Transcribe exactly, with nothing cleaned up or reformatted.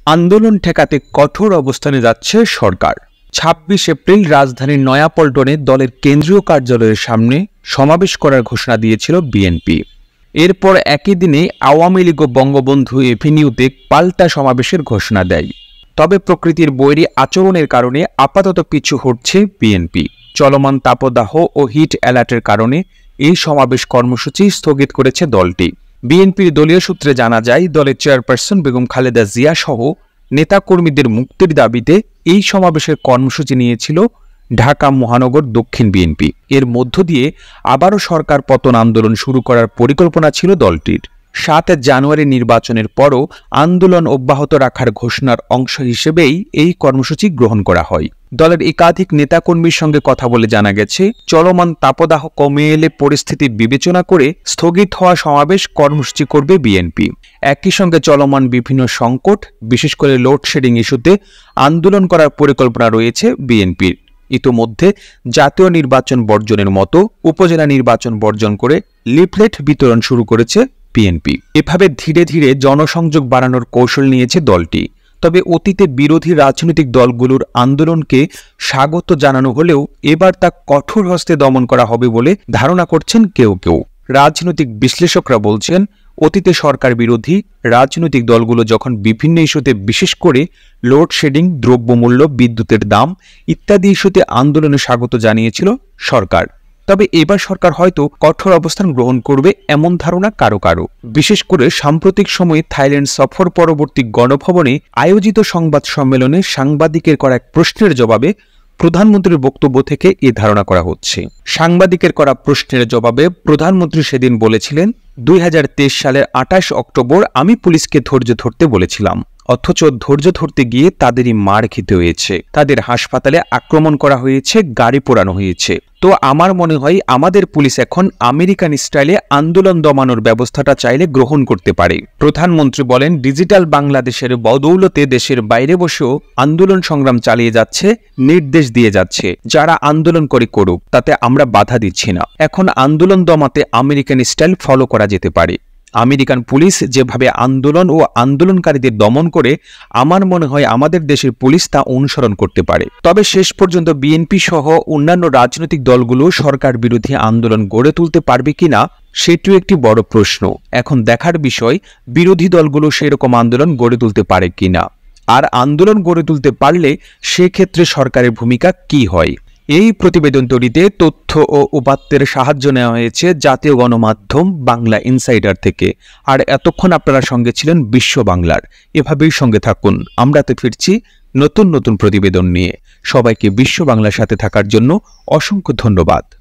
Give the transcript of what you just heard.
আন্দোলন ঠেকাতে কঠোর অবস্থানে যাচ্ছে সরকার। ছাব্বিশ এপ্রিল রাজধানীর নয়াপল্টনে দলের কেন্দ্রীয় কার্যালয়ের সামনে সমাবেশ করার ঘোষণা দিয়েছিল বিএনপি। এরপর একই দিনে আওয়ামী লীগ ও বঙ্গবন্ধু এভিনিউতে পাল্টা সমাবেশের ঘোষণা দেয়। তবে প্রকৃতির বৈরী আচরণের কারণে আপাতত পিছু হটছে বিএনপি। চলমান তাপদাহ ও হিট অ্যালার্টের কারণে এই সমাবেশ কর্মসূচি স্থগিত করেছে দলটি। বিএনপির দলীয় সূত্রে জানা যায়, দলের চেয়ারপারসন বেগম খালেদা জিয়া সহ নেতাকর্মীদের মুক্তির দাবিতে এই সমাবেশের কর্মসূচি নিয়েছিল ঢাকা মহানগর দক্ষিণ বিএনপি। এর মধ্য দিয়ে আবারও সরকার পতন আন্দোলন শুরু করার পরিকল্পনা ছিল দলটির। সাত জানুয়ারি নির্বাচনের পরও আন্দোলন অব্যাহত রাখার ঘোষণার অংশ হিসেবেই এই কর্মসূচি গ্রহণ করা হয়। দলের একাধিক নেতাকর্মীর সঙ্গে কথা বলে জানা গেছে, চলমান তাপদাহ কমে এলে পরিস্থিতি বিবেচনা করে স্থগিত হওয়া সমাবেশ কর্মসূচি করবে বিএনপি। একই সঙ্গে চলমান বিভিন্ন সংকট, বিশেষ করে লোডশেডিং ইস্যুতে আন্দোলন করার পরিকল্পনা রয়েছে বিএনপির। ইতোমধ্যে জাতীয় নির্বাচন বর্জনের মতো উপজেলা নির্বাচন বর্জন করে লিফলেট বিতরণ শুরু করেছে বিএনপি। এভাবে ধীরে ধীরে জনসংযোগ বাড়ানোর কৌশল নিয়েছে দলটি। তবে অতীতে বিরোধী রাজনৈতিক দলগুলোর আন্দোলনকে স্বাগত জানানো হলেও এবার তা কঠোর হস্তে দমন করা হবে বলে ধারণা করছেন কেউ কেউ। রাজনৈতিক বিশ্লেষকরা বলছেন, অতীতে সরকার বিরোধী রাজনৈতিক দলগুলো যখন বিভিন্ন ইস্যুতে, বিশেষ করে লোডশেডিং, দ্রব্যমূল্য, বিদ্যুতের দাম ইত্যাদি ইস্যুতে আন্দোলনে স্বাগত জানিয়েছিল সরকার, তবে এবার সরকার হয়তো কঠোর অবস্থান গ্রহণ করবে এমন ধারণা কারো কারো। বিশেষ করে সাম্প্রতিক সময়ে থাইল্যান্ড সফর পরবর্তী গণভবনে আয়োজিত সংবাদ সম্মেলনে সাংবাদিকের করা এক প্রশ্নের জবাবে প্রধানমন্ত্রীর বক্তব্য থেকে এ ধারণা করা হচ্ছে। সাংবাদিকের করা প্রশ্নের জবাবে প্রধানমন্ত্রী সেদিন বলেছিলেন, দুই হাজার তেইশ সালের আঠাশ অক্টোবর আমি পুলিশকে ধৈর্য ধরতে বলেছিলাম, অথচ ধৈর্য ধরতে গিয়ে তাদেরই মার খেতে হয়েছে, তাদের হাসপাতালে আক্রমণ করা হয়েছে, গাড়ি পোড়ানো হয়েছে। তো আমার মনে হয় আমাদের পুলিশ এখন আমেরিকান স্টাইলে আন্দোলন দমানোর ব্যবস্থাটা চাইলে গ্রহণ করতে পারে। প্রধানমন্ত্রী বলেন, ডিজিটাল বাংলাদেশের বদৌলতে দেশের বাইরে বসেও আন্দোলন সংগ্রাম চালিয়ে যাচ্ছে, নির্দেশ দিয়ে যাচ্ছে, যারা আন্দোলন করে করুক, তাতে আমরা বাধা দিচ্ছি না। এখন আন্দোলন দমাতে আমেরিকান স্টাইল ফলো করা যেতে পারে। আমেরিকান পুলিশ যেভাবে আন্দোলন ও আন্দোলনকারীদের দমন করে, আমার মনে হয় আমাদের দেশের পুলিশ তা অনুসরণ করতে পারে। তবে শেষ পর্যন্ত বিএনপি সহ অন্যান্য রাজনৈতিক দলগুলো সরকার বিরোধী আন্দোলন গড়ে তুলতে পারবে কিনা সেটিও একটি বড় প্রশ্ন। এখন দেখার বিষয়, বিরোধী দলগুলো সেরকম আন্দোলন গড়ে তুলতে পারে কিনা, আর আন্দোলন গড়ে তুলতে পারলে সেক্ষেত্রে সরকারের ভূমিকা কি হয়। এই প্রতিবেদন তৈরিতে তথ্য ও উপাত্তের সাহায্য নেওয়া হয়েছে জাতীয় গণমাধ্যম বাংলা ইনসাইডার থেকে। আর এতক্ষণ আপনারা সঙ্গে ছিলেন বিশ্ব বাংলার। এভাবেই সঙ্গে থাকুন, আমরা তো ফিরছি নতুন নতুন প্রতিবেদন নিয়ে। সবাইকে বিশ্ব বাংলার সাথে থাকার জন্য অসংখ্য ধন্যবাদ।